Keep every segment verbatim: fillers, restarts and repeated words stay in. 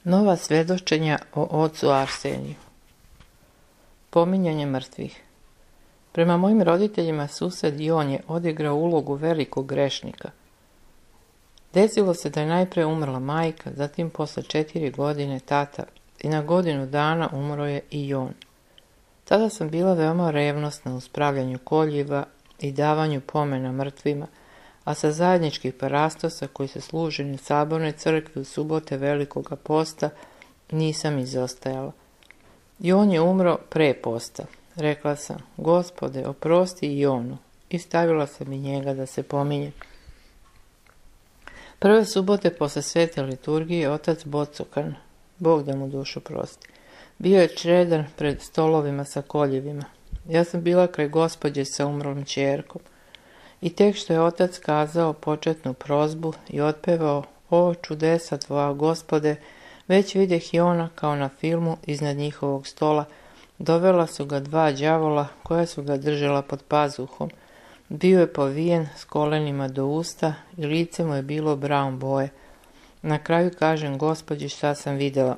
Nova svjedočenja o ocu Arseniju. Pominjanje mrtvih. Prema mojim roditeljima sused Jon je odigrao ulogu velikog grešnika. Desilo se da je najprije umrla majka, zatim posle četiri godine tata i na godinu dana umro je i Jon. Tada sam bila veoma revnosna u spravljanju koljiva i davanju pomena mrtvima, a sa zajedničkih parastosa koji se služi u sabornoj crkvi u subote velikoga posta nisam izostajala. Jon je umro pre posta. Rekla sam, Gospode, oprosti i Jonu, i stavila sam i njega da se pominje. Prve subote posle svete liturgije otac Bocokan, Bog da mu dušu prosti, bio je čredan pred stolovima sa koljevima. Ja sam bila kraj gospođe sa umrlom ćerkom. I tek što je otac kazao početnu prozbu i otpevao O čudesa tvoja, Gospode, već videh Jona kao na filmu iznad njihovog stola. Dovela su ga dva đavola koja su ga držala pod pazuhom. Bio je povijen s kolenima do usta i lice mu je bilo brown boje. Na kraju kažem gospođi šta sam vidjela.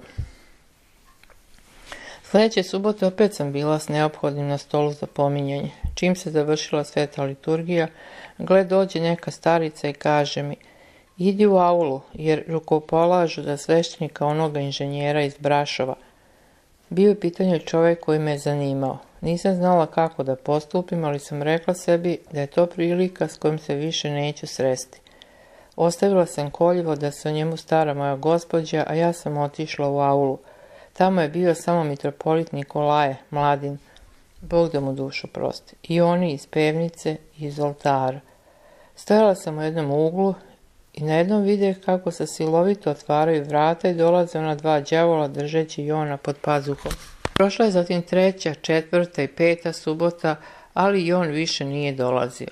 Sljedeće subote opet sam bila s neophodnim na stolu za pominjanje. Čim se završila sveta liturgija, gle dođe neka starica i kaže mi, idi u aulu, jer rukopolažu za sveštenika onoga inženjera iz Brašova. Bio je pitanje čovjek koji me je zanimao. Nisam znala kako da postupim, ali sam rekla sebi da je to prilika s kojom se više neću sresti. Ostavila sam koljivo da se o njemu stara moja gospođa, a ja sam otišla u aulu. Tamo je bio samo mitropolit Nikolaje, mladin, Bog da mu dušu prosti, i oni iz pevnice i iz oltara. Stajala sam u jednom uglu i na jednom vidjeh kako se silovito otvaraju vrata i dolaze ona dva đavola držeći Jona pod pazuhom. Prošla je zatim treća, četvrta i peta subota, ali Jon više nije dolazio.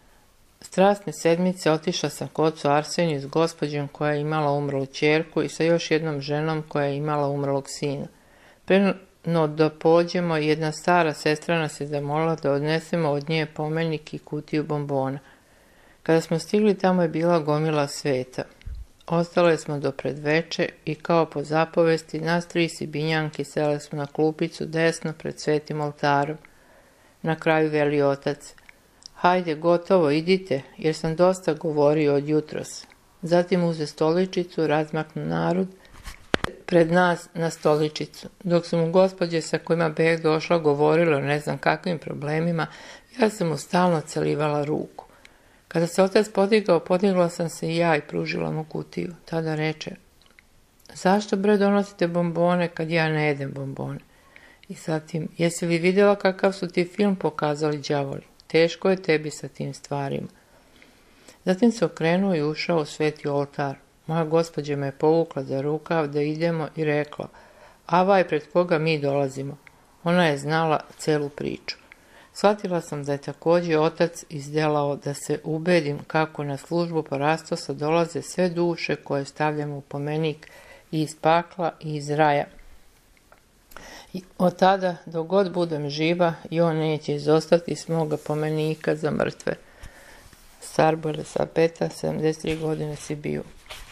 Strasne sedmice otišla sam kod ocu Arseniju s gospođom koja je imala umrlu ćerku i sa još jednom ženom koja je imala umrlog sina. Pre no da pođemo, jedna stara sestra nas je zamolila da odnesemo od nje pomeljnik i kutiju bombona. Kada smo stigli, tamo je bila gomila sveta. Ostale smo do predveče i kao po zapovesti nas tri sibinjanki sele smo na klupicu desno pred svetim oltarom. Na kraju veli otac, hajde, gotovo, idite, jer sam dosta govorio od jutros. Zatim uze stoličicu, razmaknu narod pred nas na stoličicu. Dok su mu gospođe sa kojima beh došla govorile o ne znam kakvim problemima, ja sam mu stalno celivala ruku. Kada se otac podigao, podigla sam se i ja i pružila mu kutiju. Tada reče, zašto bre donosite bombone kad ja ne jedem bombone? I zatim, jesi li vidjela kakav su ti film pokazali đavoli? Teško je tebi sa tim stvarima. Zatim se okrenuo i ušao u sveti oltar. Moja gospođa me je povukla za rukav da idemo i rekla, avaj pred koga mi dolazimo. Ona je znala celu priču. Shvatila sam da je također otac izdelao da se ubedim kako na službu parastosa dolaze sve duše koje stavljamo u pomenik i iz pakla i iz raja. I od tada, dok god budem živa, i on neće izostati s moga pomenika za mrtve. Starbojle Sapeta, sedamdeset tri godine si bio.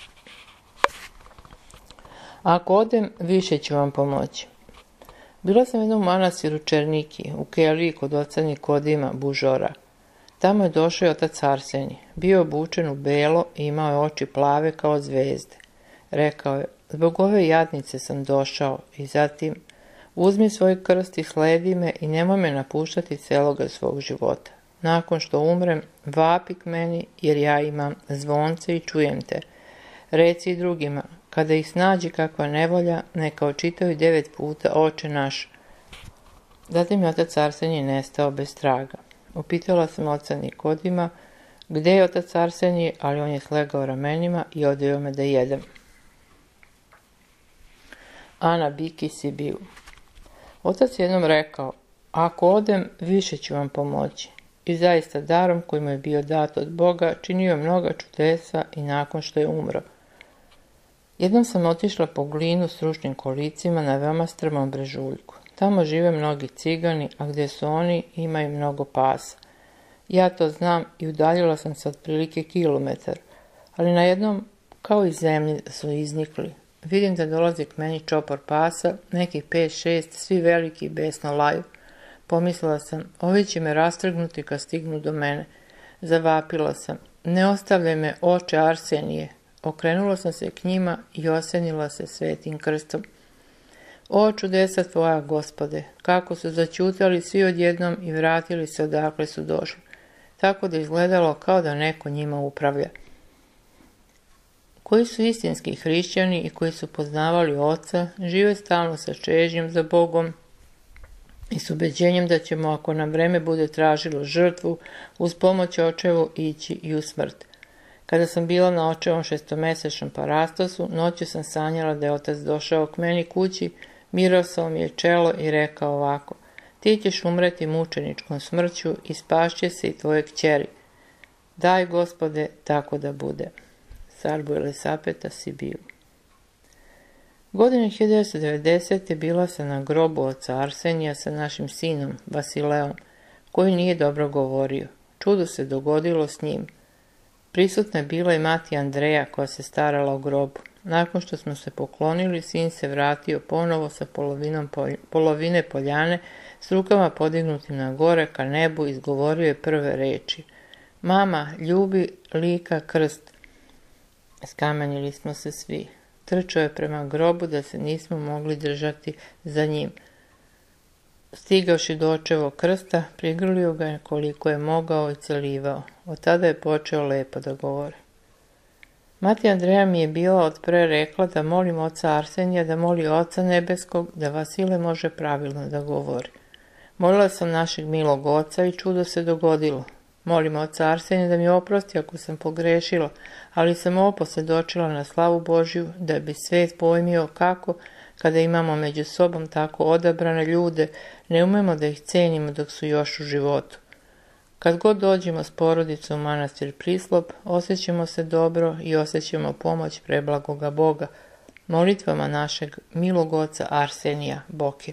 Ako odem, više ću vam pomoći. Bila sam jednom u manastiru Černiki, u keliji kod oca Nikodima, Bužora. Tamo je došao i otac Arsenij. Bio obučen u belo i imao je oči plave kao zvezde. Rekao je, zbog ove jadnice sam došao i zatim, uzmi svoj krst i sledi me i nemoj me napuštati celoga svog života. Nakon što umrem, vapi k meni jer ja imam zvonce i čujem te. Reci i drugima, kada ih snađi kakva nevolja, neka očitaju devet puta oče naš. Zatim je otac Arsenij nestao bez traga. Upitala sam oca Nikodima, gde je otac Arsenij, ali on je slegao ramenima i odveo me da jedem. Ana Biki Sibiu. Otac je jednom rekao, ako odem, više ću vam pomoći. I zaista darom koji mu je bio dat od Boga, činio je mnoga čudesa i nakon što je umro. Jednom sam otišla po glinu s ručnim kolicima na veoma strmom brežuljku. Tamo žive mnogi cigani, a gdje su oni imaju mnogo pasa. Ja to znam i udaljila sam se otprilike kilometar, ali na jednom kao iz zemlje su iznikli. Vidim da dolazi k meni čopor pasa, nekih pet, šest, svi veliki i besno laju. Pomislila sam, ovi će me rastrgnuti kad stignu do mene. Zavapila sam, ne ostavljaj me, oče Arsenije. Okrenula sam se k njima i osenila se svetim krstom. O čudesa tvoja, Gospode, kako su začutali svi odjednom i vratili se odakle su došli, tako da izgledalo kao da neko njima upravlja. Koji su istinski hrišćani i koji su poznavali Oca, žive stalno sa čežnjom za Bogom i s ubeđenjem da ćemo, ako nam vreme bude tražilo žrtvu, uz pomoć očevu ići i u smrt. Kada sam bila na očevom šestomesečnom parastosu, noću sam sanjala da je Otac došao k meni kući, mirosao mi je čelo i rekao ovako: ti ćeš umreti mučeničkom smrću i spašće se i tvoje kćeri. Daj, Gospode, tako da bude. Sarbu Elisapeta, Sibiu. Godine hiljadu devetsto devedesete. bila sam na grobu oca Arsenija sa našim sinom, Vasileom, koji nije dobro govorio. Čudo se dogodilo s njim. Prisutna je bila i mati Andreja koja se starala o grobu. Nakon što smo se poklonili, sin se vratio ponovo sa polovinom polj, polovine poljane, s rukama podignutim na gore ka nebu, izgovorio je prve reči. Mama, ljubi lika krst. Skamenjili smo se svi. Trčao je prema grobu da se nismo mogli držati za njim. Stigavši do očevog krsta, prigrlio ga je koliko je mogao i celivao. Od tada je počeo lepo da govori. Mati Andreja mi je bila od pre rekla da molim oca Arsenija, da moli oca nebeskog, da Vasile može pravilno da govori. Molila sam našeg milog oca i čudo se dogodilo. Molim oca Arsenija da mi oprosti ako sam pogrešila, ali sam ovo posvjedočila na slavu Božju, da bi svet pojmio kako, kada imamo među sobom tako odabrane ljude, ne umemo da ih cenimo dok su još u životu. Kad god dođemo s porodicom u manastir Prislop, osjećamo se dobro i osjećamo pomoć preblagoga Boga, molitvama našeg milog oca Arsenija Boke.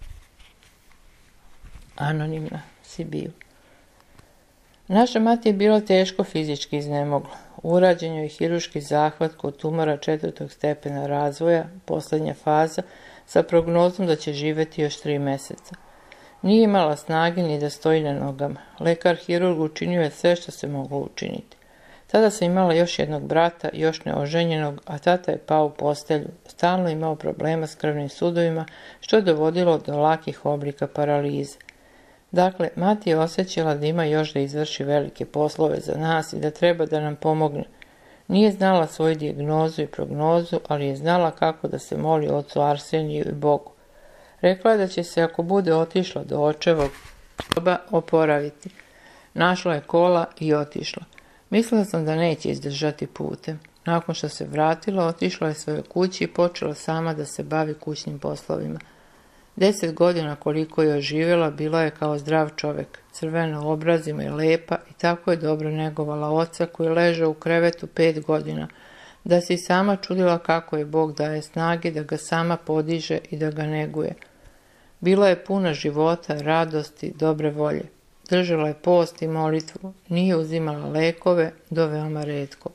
Anonimna, Sibiu. Naša mati je bila teško fizički iznemogla. Urađen joj je hiruški zahvat kod tumora četvrtog stepena razvoja, posljednja faza, sa prognozom da će živjeti još tri mjeseca. Nije imala snage ni da stoji na nogama. Lekar hirurg učinio je sve što se moglo učiniti. Tada sam imala još jednog brata, još neoženjenog, a tata je pao u postelju. Stalno imao problema s krvnim sudovima, što je dovodilo do lakih oblika paralize. Dakle, mati je osjećala da ima još da izvrši velike poslove za nas i da treba da nam pomogne. Nije znala svoju dijagnozu i prognozu, ali je znala kako da se moli ocu Arseniju i Bogu. Rekla je da će se, ako bude otišla do očevog groba, oporaviti. Našla je kola i otišla. Mislila sam da neće izdržati putem. Nakon što se vratila, otišla je svojoj kući i počela sama da se bavi kućnim poslovima. Deset godina koliko je živjela, bila je kao zdrav čovjek, crvena u obrazima i lepa, i tako je dobro negovala oca koji leže u krevetu pet godina, da se i sama čudila kako je Bog daje snage da ga sama podiže i da ga neguje. Bila je puna života, radosti, dobre volje. Držala je post i molitvu, nije uzimala lekove, do veoma retko.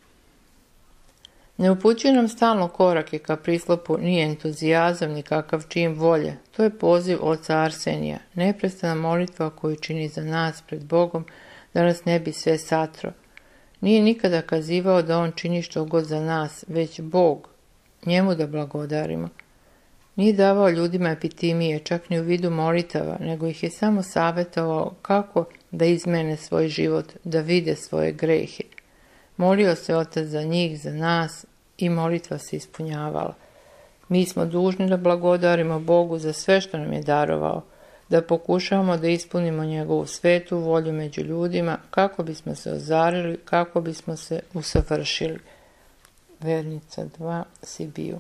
Ne upućuje nam stalno korake ka Prislopu, nije entuzijazam ni kakav čin volje. To je poziv oca Arsenija, neprestana molitva koju čini za nas pred Bogom, da nas ne bi sve satro. Nije nikada kazivao da on čini što god za nas, već Bog, njemu da blagodarimo. Nije davao ljudima epitimije, čak ni u vidu molitava, nego ih je samo savjetovao kako da izmene svoj život, da vide svoje grehe. Molio se otac za njih, za nas, i molitva se ispunjavala. Mi smo dužni da blagodarimo Bogu za sve što nam je darovao, da pokušavamo da ispunimo njegovu svetu volju među ljudima, kako bismo se ozarili, kako bismo se usavršili. Vernica dva, Sibiu.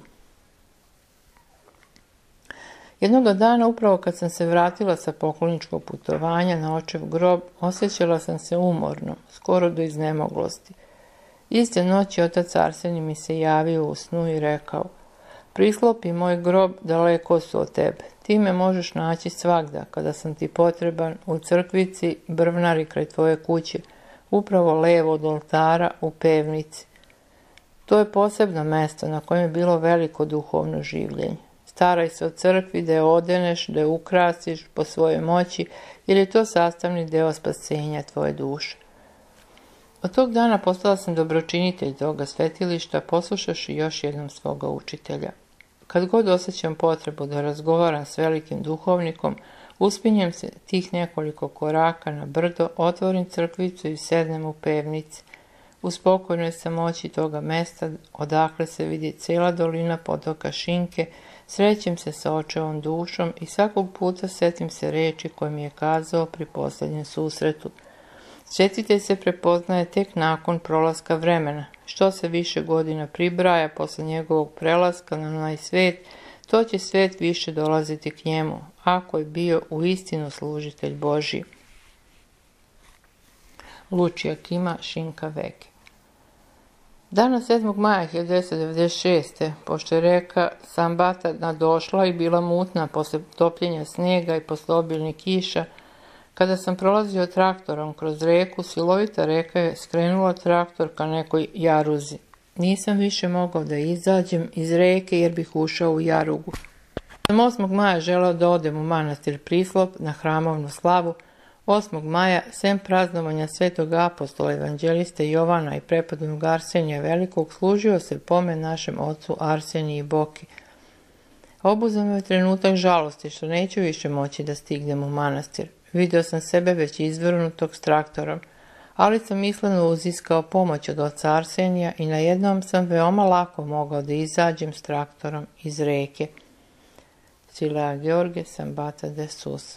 Jednoga dana, upravo kad sam se vratila sa pokloničkog putovanja na očev grob, osjećala sam se umorno, skoro do iznemoglosti. Iste noći otac Arsenij mi se javio u snu i rekao: Prislop i moj grob daleko su od tebe. Ti me možeš naći svagda, kada sam ti potreban, u crkvici, brvnari kraj tvoje kuće, upravo levo od oltara u pevnici. To je posebno mesto na kojem je bilo veliko duhovno življenje. Staraj se o crkvi da je odeneš, da je ukrasiš po svojoj moći, jer je to sastavni deo spasenja tvoje duše. Od tog dana postala sam dobročinitelj toga svetilišta, poslušavši još jednom svoga učitelja. Kad god osjećam potrebu da razgovaram s velikim duhovnikom, uspinjem se tih nekoliko koraka na brdo, otvorim crkvicu i sednem u pevnici. U spokojnoj samoći toga mesta, odakle se vidi cijela dolina potoka Šinke, srećem se sa očevom dušom i svakog puta setim se reči koje mi je kazao pri posljednjem susretu. Svetitelj se prepoznaje tek nakon prolaska vremena. Što se više godina pribraja posle njegovog prelaska na onaj svet, to će svet više dolaziti k njemu, ako je bio u istinu služitelj Božji. Lučija Kima, Šinka Veke. Dana sedmog maja hiljadu devetsto devedeset šeste. pošto je reka Sambata nadošla i bila mutna posle topljenja snijega i posle obilnih kiša, kada sam prolazio traktorom kroz reku, silovita reka je skrenula traktor ka nekoj jaruzi. Nisam više mogao da izađem iz reke jer bih ušao u jarugu. Sam osmog maja želeo da odem u manastir Prislop na hramovnu slavu. osmog maja, sem praznovanja svetog apostola evanđeliste Jovana i prepodobnog Arsenija Velikog, služio se pomen našem ocu Arseniji Boki. Obuzeo me trenutak žalosti što neću više moći da stignem u manastir. Video sam sebe već izvrnutog s traktorom, ali sam misleno uziskao pomoć od oca Arsenija i najednom sam veoma lako mogao da izađem s traktorom iz reke. Silea George, Sambata de Sus.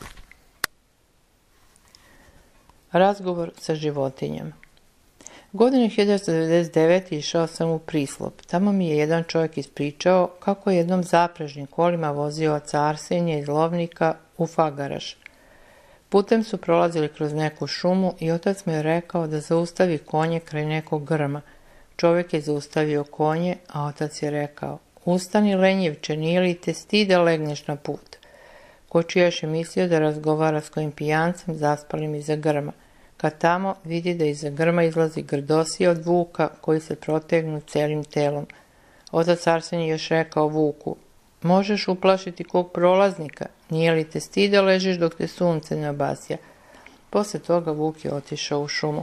Razgovor sa životinjama. Godine hiljadu devetsto devedeset devete. išao sam u Prislop. Tamo mi je jedan čovjek ispričao kako je jednom zaprežnim kolima vozio oca Arsenija iz Lovnika u Fagaraš. Putem su prolazili kroz neku šumu i otac mi je rekao da zaustavi konje kraj nekog grma. Čovjek je zaustavio konje, a otac je rekao: "Ustani, lenjivče, nije li te stida legneš na put?" Kočijaš je mislio da razgovara s kojim pijancem zaspalim iza grma. Kad tamo vidi da iza grma izlazi grdosija od vuka koji se protegnu celim telom. Otac Arsenij još rekao vuku: "Možeš uplašiti kog prolaznika, nije li te stida ležiš dok te sunce ne obasja?" Posle toga vuk je otišao u šumu.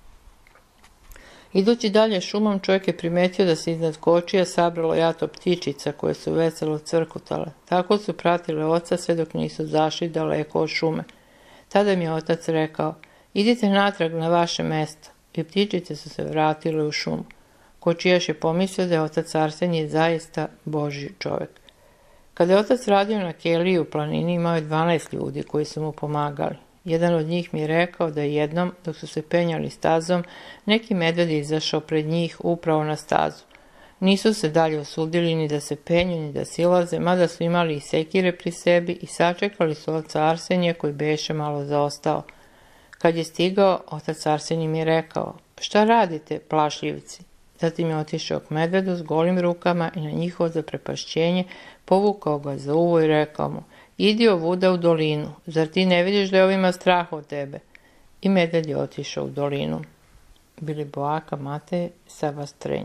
Idući dalje šumom, čovjek je primetio da se iznad kočija sabralo jato ptičica koje su veselo crkutale. Tako su pratile oca sve dok nisu zašli daleko od šume. Tada mi je otac rekao: "Idite natrag na vaše mesto." I ptičice su se vratile u šumu. Kočijaš je pomislio da je otac Arsenij zaista Božji čovjek. Kada je otac radio na keliji u planini, imao je dvanaest ljudi koji su mu pomagali. Jedan od njih mi je rekao da je jednom, dok su se penjali stazom, neki medved je izašao pred njih upravo na stazu. Nisu se dalje osudili ni da se penju, ni da silaze, mada su imali i sekire pri sebi i sačekali su oca Arsenija koji beše malo zaostao. Kad je stigao, otac Arsenij mi je rekao: "Šta radite, plašljivci?" Zatim je otišao k medvedu s golim rukama i na njihovo zaprepašćenje povukao ga za uvo i rekao mu: "Idi ovuda u dolinu, zar ti ne vidiš da je ovima strah od tebe?" I medved je otišao u dolinu. Biliboaka Matej, Savastrenj.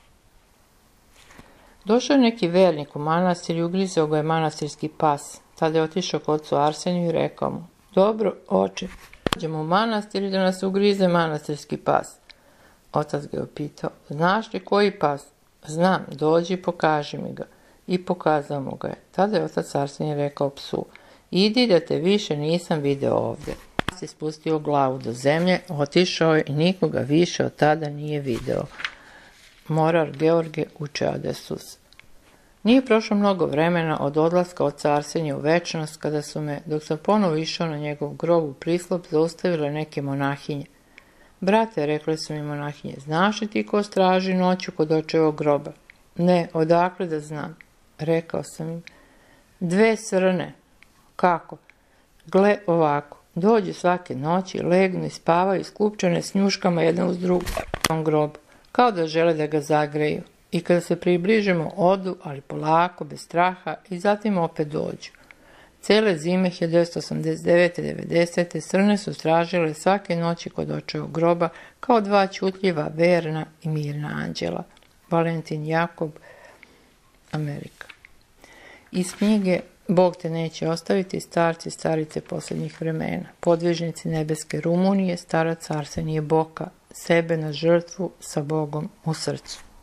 Došao je neki vernik u manastir i ugrizao ga je manastirski pas. Tada je otišao k ocu Arseniju i rekao mu: "Dobro, oče, dođemo u manastir i da nas ugrize manastirski pas." Otac ga je upitao: "Znaš li koji pas?" "Znam, dođi i pokaži mi ga." I pokazao mu ga je. Tada je otac Arsenij rekao psu: "Idi da te više nisam video ovdje." Pas je spustio glavu do zemlje, otišao je i nikoga više od tada nije video. Morar George, Učea de Sus. Nije prošlo mnogo vremena od odlaska oca Arsenija u večnost, kada su me, dok sam ponovo išao na njegov grob u Prislop, zaustavile neke monahinje. "Brate," rekli su mi monahinje, "znaš li ti ko straži noću kod očevog groba?" "Ne, odakle da znam?" Rekao sam im: "Dve srne." "Kako?" "Gle ovako, dođu svake noći, legnu i spavaju skupčane s njuškama jedan uz drugu u grobu, kao da žele da ga zagreju. I kada se približimo odu, ali polako, bez straha, i zatim opet dođu. Cele zime hiljadu devetsto osamdeset devete do devedesete. srne su stražile svake noći kod očevog groba kao dva ćutljiva, verna i mirna anđela." Valentin Jakob, Amerika. Iz knjige Bog te neće ostaviti, starci, starice posljednjih vremena. Podvižnici nebeske Rumunije, starac Arsenije Boka, sebe na žrtvu sa Bogom u srcu.